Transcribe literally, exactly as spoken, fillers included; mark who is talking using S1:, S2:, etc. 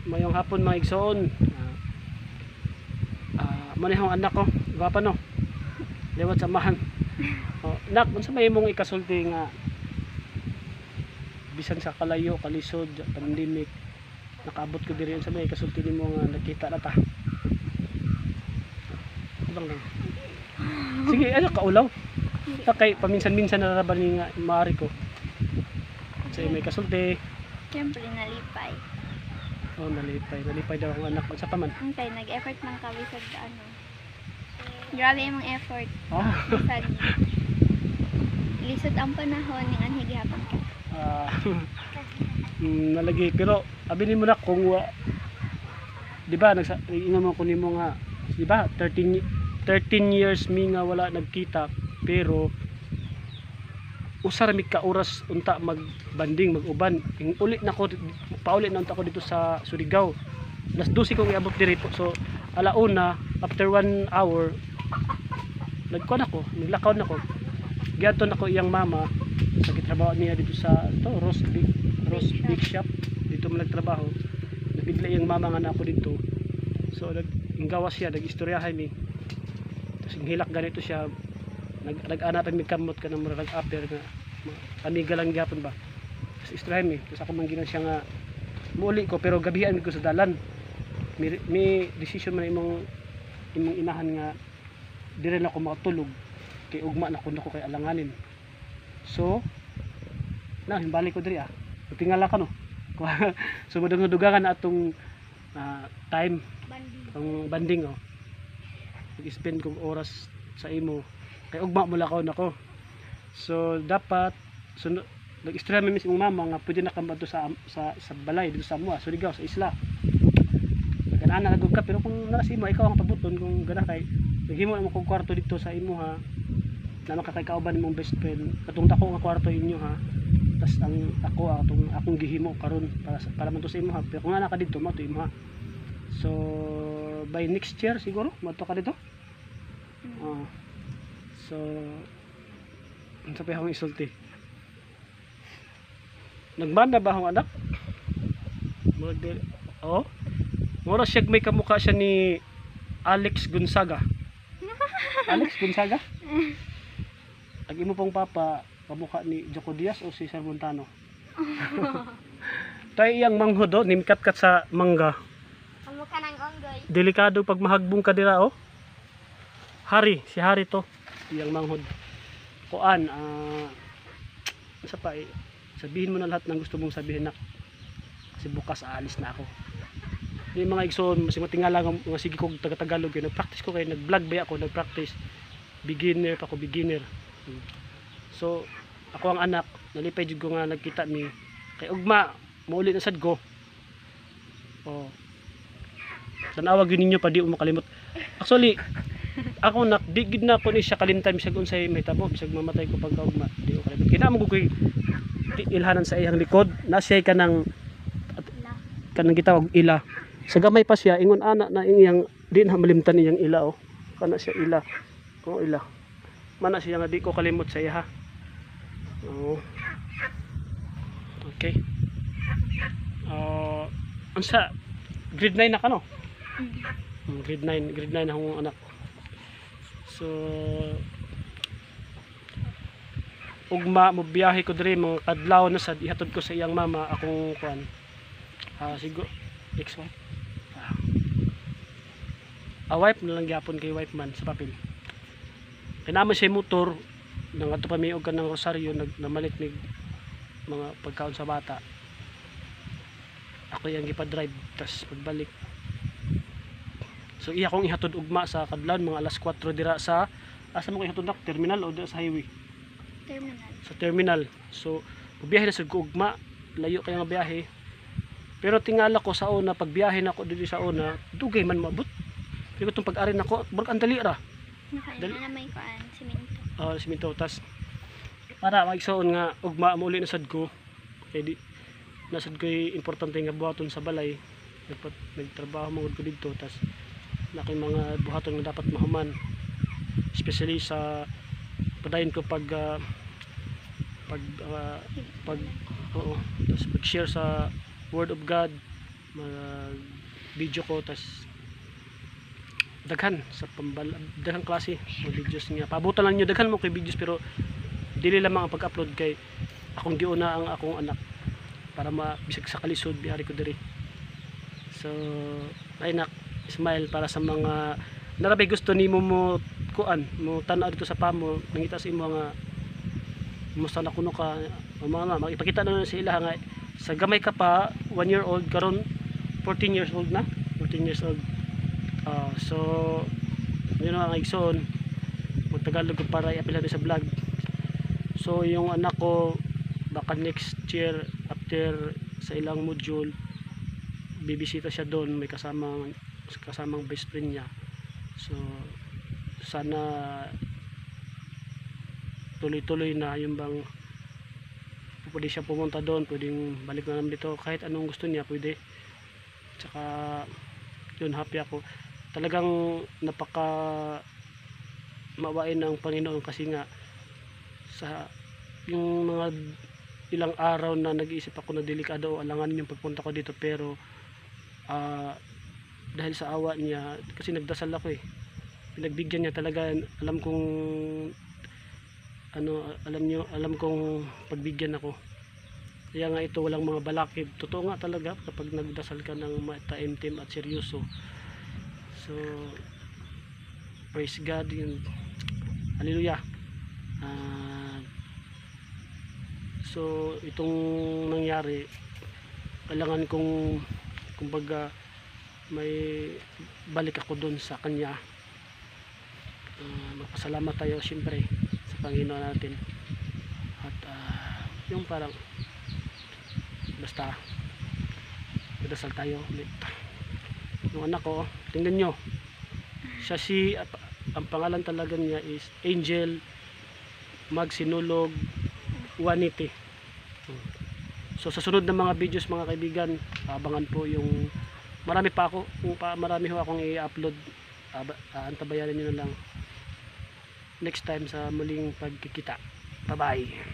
S1: mayong hapon mga igsoon. Ah, uh, manihong anak ko, gwapa no. Liwat samahan. Oh, nak, unsa may imong ikasulti nga bisan sa kalayo, kalisod, pandemic, nakaabot ko diri unsa may ikasulti nimo nga nakita na ta. Ibang lang. Sige, ano kaulaw? Kay paminsan-minsan na raban ni nga maari ko. Sa may kasulti.
S2: Siyempre nalipay.
S1: Oh, nalipay. Nalipay daw ang anak ko sa paman.
S2: Antay, nag-effort man ka bisag ano. Grabe imong effort.
S1: Ah.
S2: Bisag lisod ang panahon ning anhi gihapon ka.
S1: Ah. mm, nalagi pero abinin mo na kung uh, di ba nagsa ingam ko nimo nga di ba thirteen years mi nga wala nagkita pero usar mi ka oras unta magbanding maguban ing uli nako pauli na unta ko dito sa Surigao alas dose ko iabot diri so alauna after one hour nagkuan ako naglakaw nako giadto nako iyang mama sa gitrabaho niya dito sa to Rose Big Rose Big Shop dito man nagtrabaho nabigla iyang mama nga nako dito so nag inggawas siya nag-istoryahay mi tapos hilak ganito siya nag nag-ana pa mi kamot ka nang murag after nga amiga lang gyapon ba tapos istoryahay mi tapos ako man ginan siya nga muuli ko pero gabihan mi ko sa dalan may, may decision man imong imong inahan nga dire na ako makatulog kay ugma na kuno ko kay alanganin so na himbalik ko diri ah tingala ka no so madung-dugangan na atong uh, time ang banding oh nag-spend kong oras sa imo kay ugma mo lakaw nako so dapat so, nag-istorya mi mismo mama nga pwede na kambadto sa sa sa balay dito sa Mua Surigao sa isla kanana nagug ka pero kung nara si mo ikaw ang pabuton kung gana kay naghimo mo kog kwarto dito sa imo ha na makakay kauban imong best friend katong dako nga kwarto inyo ha tas ang ako atong akong gihimo karon para para man to sa imo ha pero kung ana ka dito mo to imo ha so by next year siguro madto ka dito uh, so unsa pa akong isulti nagbanda ba akong anak murag oh mura siya may kamukha siya ni Alex Gonzaga Alex Gonzaga ang imo pong papa kamukha ni Joko Diaz o si Sir Montano tayo iyang manghod oh nimkat-kat sa mangga
S2: Kamukha ng onggoy
S1: delikado pag mahagbong ka dira oh Hari si Hari to iyang manghod kuan ah uh, isa pa eh, sabihin mo na lahat ng gusto mong sabihin nak kasi bukas aalis na ako di mga igsoon mas matingala nga mga sige kog taga-tagalog yun nag-practice ko kay nag-vlog ba ako nag-practice beginner pa ko beginner so ako ang anak nalipay jud ko nga nagkita mi kay ugma mauli na sad ko oh tanawa gyud ninyo pa di mo makalimot actually ako nak di gid na ko ni siya kalimtay bisag unsay may tabo bisag mamatay ko pagka ugma di ko kalimot kina mo koy ilhanan sa iyang likod na siya kanang kanang gitawag ila sa gamay pa siya ingon ana na iyang di na malimtan iyang ila oh kana siya ila oh ila mana siya nga di ko kalimot sa iya ha oh okay uh, unsa grade nine na ka no mm. grade nine grade nine na akong anak so ugma mo biyahe ko diri mga kadlaw na sad ihatod ko sa iyang mama akong kuan ah uh, siguro ex-wife a wife na lang gyapon kay wife man sa papel kinama siya motor nang ato pa miog ka ng Rosario nag namalit mig mga pagkaon sa bata ako yang gipa-drive tas pagbalik so iya kong ihatod ugma sa kadlawon mga alas kwatro dira sa asa mo ko ihatod nak terminal o dira sa highway
S2: terminal
S1: sa terminal so biyahe na sa ugma layo kay nga biyahe pero tingala ko sa una pagbiyahe nako dito sa una dugay man maabot pero itong pag-ari nako burk ang dali ra
S2: dali na may kuan simento
S1: oh simento tas para magsuon nga ugma mo uli na sad ko kay di nasad ko importante nga buhaton sa balay nagpat nagtrabaho mo ko dito tas naki mga buhaton nga dapat mahuman especially sa padayon ko pag uh, pag uh, pag oo tas pag share sa word of God mag video ko, tas daghan sa pambal daghang klase mga videos niya. Paabutan lang nyo daghan mo kay videos, pero dili lamang ang pag-upload kay akong giuna ang akong anak para mabisag sa kalisod biari ko diri. So ay nak, smile para sa mga narabay gusto nimo mo kuan mo tan-aw dito sa pamo, nangita sa imo nga musta na kuno ka o mga makipakita na sa ila nga sa gamay ka pa one year old karon fourteen years old na fourteen years old. Uh, so yun ang igsoon magtagalog ko para i-apply natin sa vlog. So yung anak ko baka next year after sa ilang module bibisita siya doon, may kasamang kasamang best friend niya. So sana tuloy-tuloy na yung bang pwede siya pumunta doon, pwedeng balik na naman dito kahit anong gusto niya pwede. Tsaka yun, happy ako talagang, napaka mawain ng Panginoon kasi nga sa yung mga ilang araw na nag-iisip ako na delikado o alanganin yung pagpunta ko dito, pero uh, dahil sa awa niya, kasi nagdasal ako eh, pinagbigyan niya talaga. Alam kong ano, alam niyo, alam kong pagbigyan ako. Kaya nga ito walang mga balakid, totoo nga talaga kapag nagdasal ka ng mataimtim at seryoso. So praise God, yun, hallelujah. Uh, so itong nangyari, kailangan kong kumbaga may balik ako dun sa kanya. Uh, magpasalamat tayo siyempre sa Panginoon natin, at uh, yung parang basta magdasal tayo ulit. Yung anak ko, tingnan nyo siya, si ang pangalan talaga niya is Angel Magsinulog Juanite. So sa sunod na mga videos mga kaibigan, abangan po yung marami pa ako, marami ho akong i-upload. Uh, antabayanan nyo na lang next time sa muling pagkikita. Bye bye.